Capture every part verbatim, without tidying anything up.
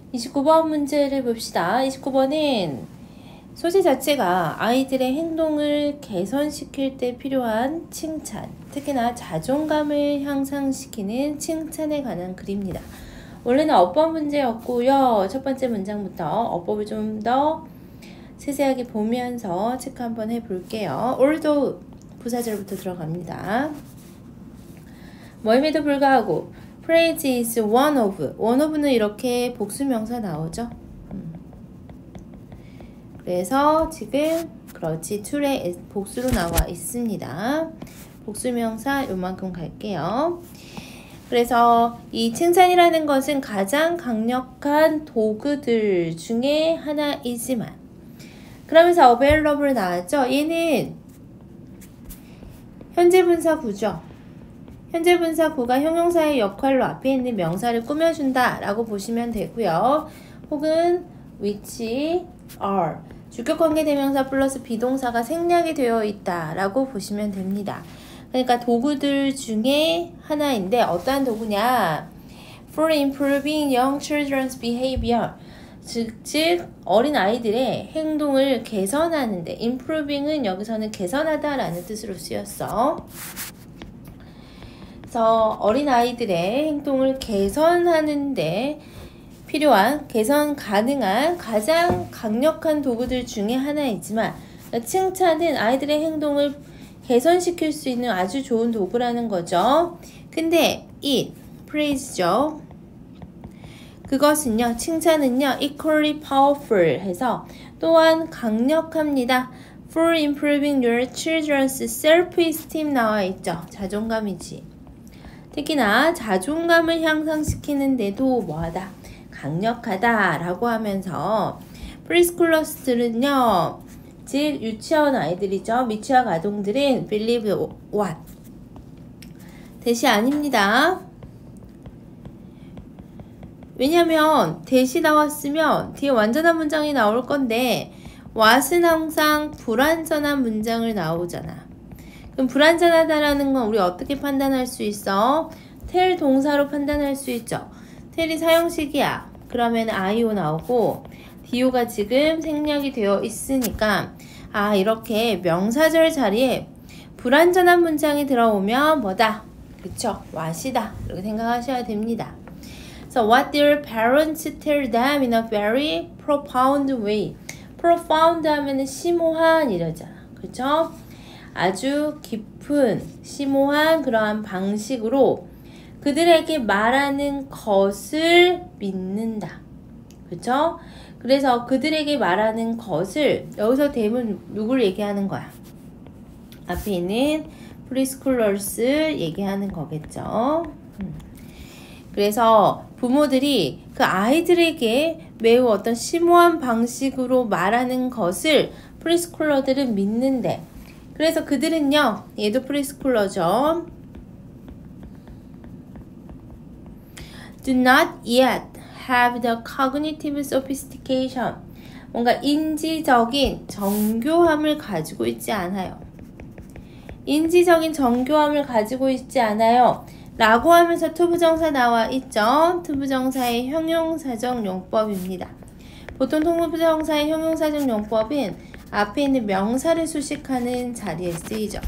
이십구 번 문제를 봅시다. 이십구 번은 소재 자체가 아이들의 행동을 개선시킬 때 필요한 칭찬, 특히나 자존감을 향상시키는 칭찬에 관한 글입니다. 원래는 어법 문제였고요. 첫 번째 문장부터 어법을 좀 더 세세하게 보면서 체크 한번 해볼게요. 오늘도 부사절부터 들어갑니다. 뭐임에도 불구하고 praise is one of, one of는 이렇게 복수명사 나오죠. 음. 그래서 지금 그렇지 to의 복수로 나와 있습니다. 복수명사 요만큼 갈게요. 그래서 이 칭찬이라는 것은 가장 강력한 도구들 중에 하나이지만, 그러면서 available 나왔죠. 얘는 현재 분사 구죠. 현재 분사 구가 형용사의 역할로 앞에 있는 명사를 꾸며준다 라고 보시면 되고요. 혹은 which are 주격관계 대명사 플러스 비동사가 생략이 되어 있다 라고 보시면 됩니다. 그러니까 도구들 중에 하나인데 어떠한 도구냐? For improving young children's behavior, 즉, 즉 어린 아이들의 행동을 개선하는데, improving은 여기서는 개선하다 라는 뜻으로 쓰였어. 그래서 어린 아이들의 행동을 개선하는데 필요한, 개선 가능한 가장 강력한 도구들 중에 하나이지만, 칭찬은 아이들의 행동을 개선시킬 수 있는 아주 좋은 도구라는 거죠. 근데 it, praise죠. 그것은요, 칭찬은요, equally powerful 해서 또한 강력합니다. For improving your children's self-esteem 나와 있죠. 자존감이지. 특히나 자존감을 향상시키는데도 뭐하다? 강력하다 라고 하면서 프리스쿨러스들은요, 즉 유치원 아이들이죠. 미취학 아동들은 believe what? 대시 아닙니다. 왜냐면 대시 나왔으면 뒤에 완전한 문장이 나올 건데 what은 항상 불완전한 문장을 나오잖아. 그럼 불완전하다라는 건 우리 어떻게 판단할 수 있어? tell 동사로 판단할 수 있죠. tell이 사형식이야. 그러면 아이오 나오고 디오가 지금 생략이 되어 있으니까, 아, 이렇게 명사절 자리에 불완전한 문장이 들어오면 뭐다? 그쵸? what이다. 이렇게 생각하셔야 됩니다. So what their parents tell them in a very profound way. profound 하면은 심오한 이러잖아. 그쵸? 아주 깊은, 심오한 그러한 방식으로 그들에게 말하는 것을 믿는다. 그쵸? 그래서 그들에게 말하는 것을, 여기서 대문 누굴 얘기하는 거야? 앞에 있는 프리스쿨러스 얘기하는 거겠죠. 음. 그래서 부모들이 그 아이들에게 매우 어떤 심오한 방식으로 말하는 것을 프리스쿨러들은 믿는데, 그래서 그들은요, 얘도 프리스쿨러죠. Do not yet have the cognitive sophistication. 뭔가 인지적인 정교함을 가지고 있지 않아요. 인지적인 정교함을 가지고 있지 않아요. 라고 하면서 투부정사 나와 있죠. 투부정사의 형용사적 용법입니다. 보통 투부정사의 형용사적 용법은 앞에 있는 명사를 수식하는 자리에 쓰이죠.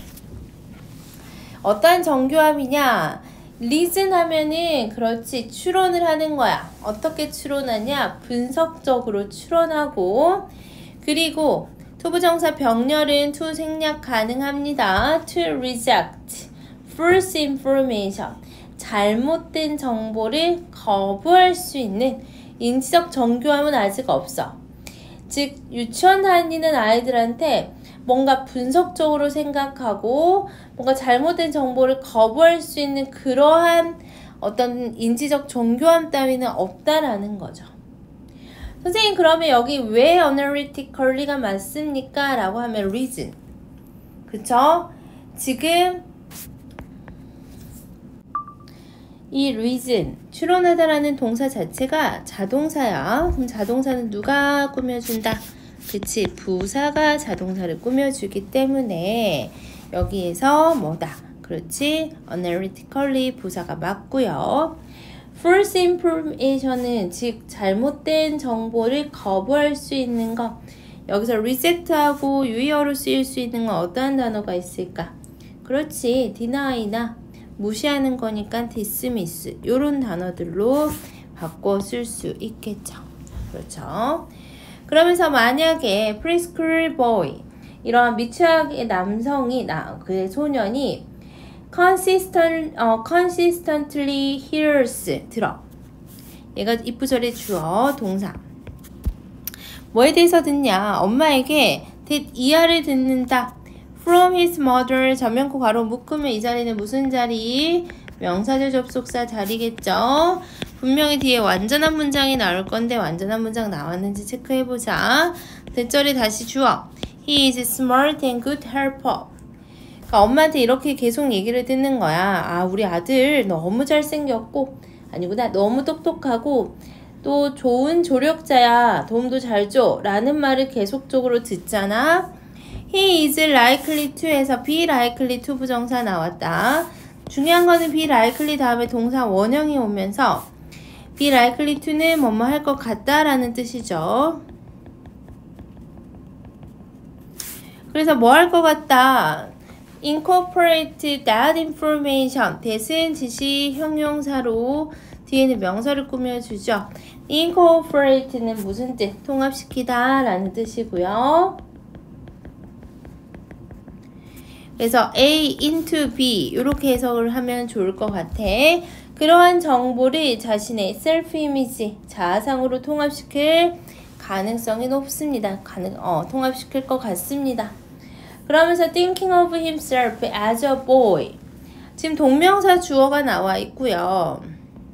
어떠한 정교함이냐? reason 하면은 그렇지, 추론을 하는 거야. 어떻게 추론하냐? 분석적으로 추론하고, 그리고 투부정사 병렬은 to 생략 가능합니다. to reject false information, 잘못된 정보를 거부할 수 있는 인지적 정교함은 아직 없어. 즉 유치원 다니는 아이들한테 뭔가 분석적으로 생각하고 뭔가 잘못된 정보를 거부할 수 있는 그러한 어떤 인지적 정교함 따위는 없다라는 거죠. 선생님, 그러면 여기 왜 analytically가 맞습니까? 라고 하면 reason. 그쵸? 지금 이 reason, 추론하다라는 동사 자체가 자동사야. 그럼 자동사는 누가 꾸며준다? 그치, 부사가 자동사를 꾸며주기 때문에 여기에서 뭐다? 그렇지, analytically 부사가 맞고요. false information은 즉 잘못된 정보를 거부할 수 있는 것. 여기서 reject하고 유의어로 쓰일 수 있는 건 어떠한 단어가 있을까? 그렇지, deny나 무시하는 거니까 dismiss 요런 단어들로 바꿔 쓸 수 있겠죠. 그렇죠. 그러면서 만약에 preschool boy 이러한 미취학의 남성이 나, 그 소년이 consistent, 어, consistently hears 들어. 얘가 입부절의 주어 동사. 뭐에 대해서 듣냐? 엄마에게 이하를 듣는다. From his mother 전면코 괄호 묶으면 이 자리는 무슨 자리? 명사절 접속사 자리겠죠? 분명히 뒤에 완전한 문장이 나올 건데 완전한 문장 나왔는지 체크해보자. 대절이 다시 주어. He is smart and good helper. 그러니까 엄마한테 이렇게 계속 얘기를 듣는 거야. 아, 우리 아들 너무 잘생겼고 아니구나. 너무 똑똑하고 또 좋은 조력자야. 도움도 잘 줘. 라는 말을 계속적으로 듣잖아. He is likely to 해서 be likely to 부정사 나왔다. 중요한 거는 be likely 다음에 동사 원형이 오면서 be likely to는 뭐뭐 할 것 같다 라는 뜻이죠. 그래서 뭐 할 것 같다? incorporate that information. that은 지시 형용사로 뒤에는 명사를 꾸며주죠. incorporate는 무슨 뜻? 통합시키다 라는 뜻이고요. 그래서 A into B 이렇게 해석을 하면 좋을 것 같아. 그러한 정보를 자신의 self image, 자아상으로 통합시킬 가능성이 높습니다. 가능, 어, 통합시킬 것 같습니다. 그러면서 thinking of himself as a boy. 지금 동명사 주어가 나와 있고요.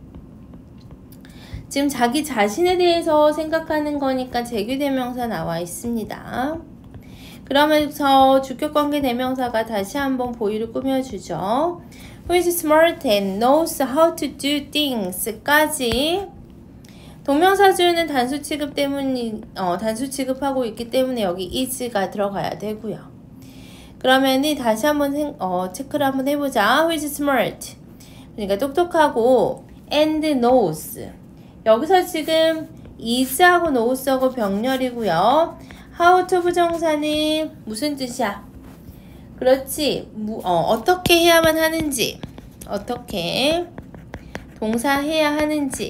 지금 자기 자신에 대해서 생각하는 거니까 제규대명사 나와 있습니다. 그러면서 주격관계 대명사가 다시 한번 보이를 꾸며주죠. Who is smart and knows how to do things 까지 동명사 주어는 단수 취급 때문이 어, 단수 취급하고 있기 때문에 여기 is가 들어가야 되고요. 그러면은 다시 한번 생, 어, 체크를 한번 해보자. Who is smart? 그러니까 똑똑하고 and knows. 여기서 지금 is하고 knows하고 병렬이고요. how to 부정사는 무슨 뜻이야? 그렇지. 무, 어, 어떻게 해야만 하는지. 어떻게 동사 해야 하는지.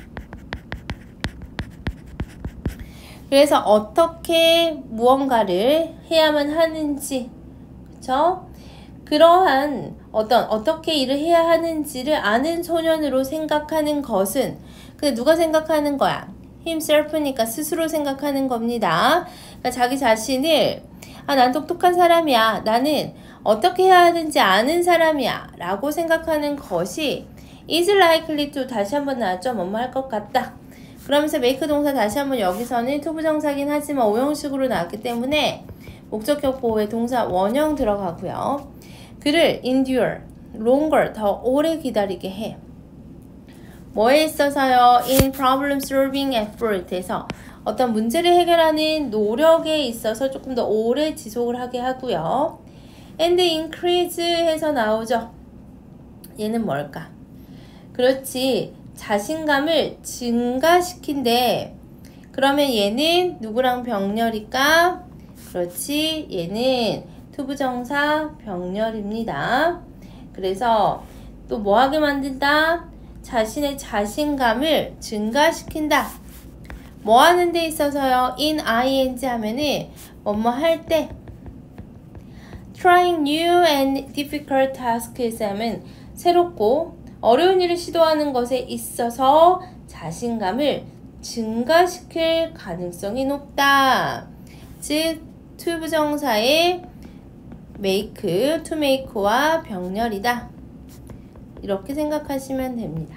그래서 어떻게 무언가를 해야만 하는지. 그쵸? 그러한 어떤 어떻게 일을 해야 하는지를 아는 소년으로 생각하는 것은 근데 누가 생각하는 거야? himself니까 스스로 생각하는 겁니다. 그러니까 자기 자신을 아, 난 똑똑한 사람이야. 나는 어떻게 해야 하는지 아는 사람이야. 라고 생각하는 것이 is likely to 다시 한번 나왔죠. 뭐뭐 할 것 같다. 그러면서 make 동사 다시 한번 여기서는 to 부정사긴 하지만 오형식으로 나왔기 때문에 목적격 보호에 동사 원형 들어가고요. 그를 endure, longer, 더 오래 기다리게 해. 뭐에 있어서요? in problem solving effort에서 어떤 문제를 해결하는 노력에 있어서 조금 더 오래 지속을 하게 하고요. and increase 해서 나오죠. 얘는 뭘까? 그렇지. 자신감을 증가시킨대. 그러면 얘는 누구랑 병렬일까? 그렇지. 얘는 투부정사 병렬입니다. 그래서 또 뭐하게 만든다? 자신의 자신감을 증가시킨다. 뭐 하는 데 있어서요? in ing 하면은 뭐뭐 할 때 trying new and difficult tasks 하면 새롭고 어려운 일을 시도하는 것에 있어서 자신감을 증가시킬 가능성이 높다. 즉 to 부정사의 make, to make와 병렬이다. 이렇게 생각하시면 됩니다.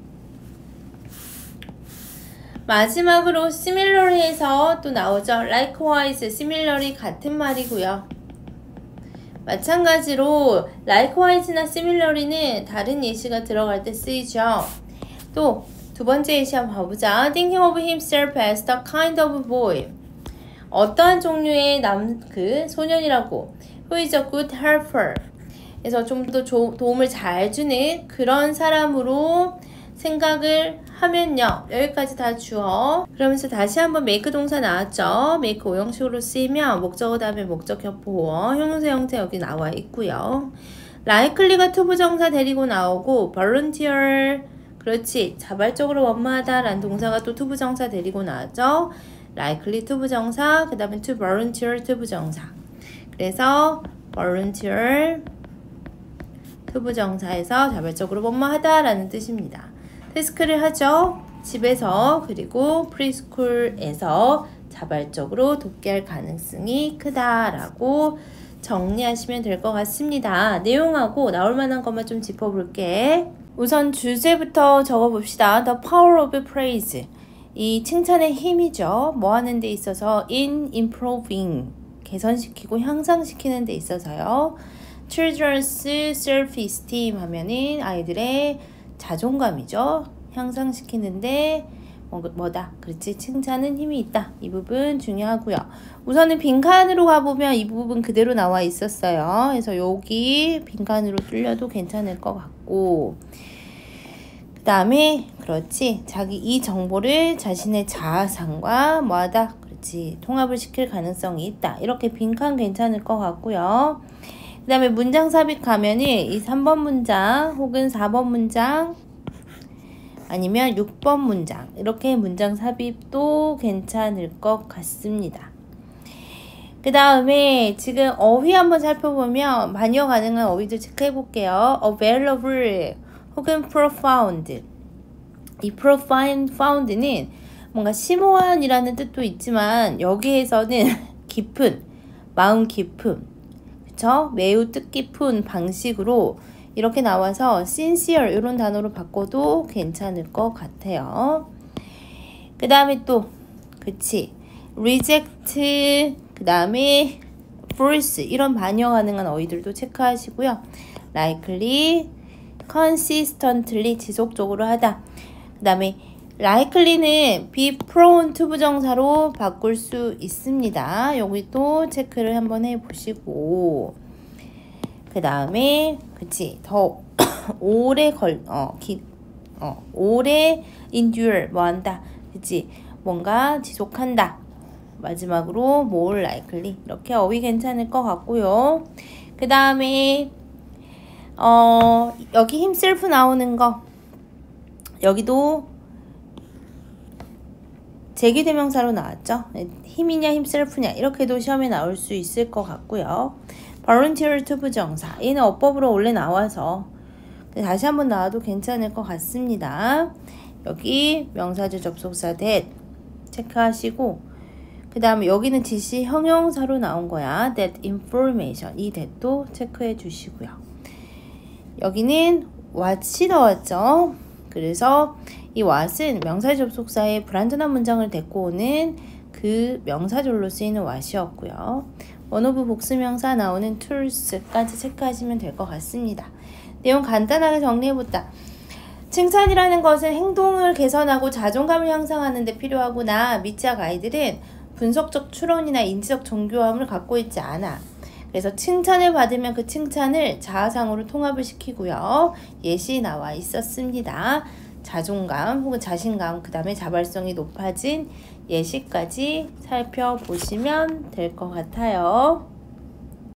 마지막으로 similarly에서 또 나오죠. likewise, similarly 같은 말이고요. 마찬가지로 likewise나 similarly는 다른 예시가 들어갈 때 쓰이죠. 또 두 번째 예시 한번 봐보자. thinking of himself as the kind of boy. 어떠한 종류의 남, 그 소년이라고. who is a good helper. 그래서 좀 더 도움을 잘 주는 그런 사람으로 생각을 하면요. 여기까지 다 주어. 그러면서 다시 한번 make 동사 나왔죠. make 오형식으로 쓰이면 목적어 다음에 목적격 보어, 형용사 형태 여기 나와 있고요. likely가 투부정사 데리고 나오고 volunteer, 그렇지, 자발적으로 원무하다 라는 동사가 또 투부정사 데리고 나왔죠. likely 투부정사, 그 다음에 to volunteer 투부정사. 그래서 volunteer 투부정사에서 자발적으로 원무하다 라는 뜻입니다. 태스크를 하죠. 집에서, 그리고 프리스쿨에서 자발적으로 돕게 할 가능성이 크다라고 정리하시면 될 것 같습니다. 내용하고 나올 만한 것만 좀 짚어볼게. 우선 주제부터 적어봅시다. The power of praise. 이 칭찬의 힘이죠. 뭐 하는 데 있어서 in improving, 개선시키고 향상시키는 데 있어서요. Children's self-esteem 하면은 아이들의 자존감이죠. 향상시키는데 뭐, 뭐다? 그렇지, 칭찬은 힘이 있다. 이 부분 중요하고요. 우선은 빈칸으로 가보면 이 부분 그대로 나와 있었어요. 그래서 여기 빈칸으로 뚫려도 괜찮을 것 같고, 그 다음에 그렇지, 자기 이 정보를 자신의 자아상과 뭐하다? 그렇지, 통합을 시킬 가능성이 있다. 이렇게 빈칸 괜찮을 것 같고요. 그 다음에 문장 삽입 가면은 이 삼 번 문장 혹은 사 번 문장 아니면 육 번 문장, 이렇게 문장 삽입도 괜찮을 것 같습니다. 그 다음에 지금 어휘 한번 살펴보면 반영 가능한 어휘들 체크해 볼게요. available 혹은 profound. 이 profound, found는 뭔가 심오한이라는 뜻도 있지만 여기에서는 깊은, 마음 깊음, 그쵸? 매우 뜻깊은 방식으로 이렇게 나와서 sincere 이런 단어로 바꿔도 괜찮을 것 같아요. 그 다음에 또 그치, reject, 그 다음에 false 이런 반영 가능한 어휘들도 체크하시고요. likely, consistently 지속적으로 하다. 그 다음에 likely는 be prone to 부정사로 바꿀 수 있습니다. 여기 또 체크를 한번 해보시고, 그 다음에 그치, 더 오래 걸, 어, 기, 어, 오래 endure 뭐 한다, 그치, 뭔가 지속한다. 마지막으로 more likely, 이렇게 어휘 괜찮을 것 같고요. 그 다음에 어, 여기 himself 나오는 거, 여기도 제기대명사로 나왔죠. 힘이냐 himself냐 이렇게도 시험에 나올 수 있을 것 같고요. volunteer to 부정사, 얘는 어법으로 원래 나와서 다시 한번 나와도 괜찮을 것 같습니다. 여기 명사절 접속사 that 체크하시고, 그 다음에 여기는 지시 형용사로 나온 거야. that information, 이 that도 체크해 주시고요. 여기는 what이 나왔죠. 그래서 이 what은 명사 접속사의 불완전한 문장을 데리고 오는 그 명사절로 쓰이는 what이었고요. 원오브 복수명사 나오는 tools까지 체크하시면 될 것 같습니다. 내용 간단하게 정리해보자. 칭찬이라는 것은 행동을 개선하고 자존감을 향상하는 데 필요하구나. 미취학 아이들은 분석적 추론이나 인지적 정교함을 갖고 있지 않아. 그래서 칭찬을 받으면 그 칭찬을 자아상으로 통합을 시키고요. 예시 나와 있었습니다. 자존감 혹은 자신감, 그 다음에 자발성이 높아진 예시까지 살펴보시면 될 것 같아요.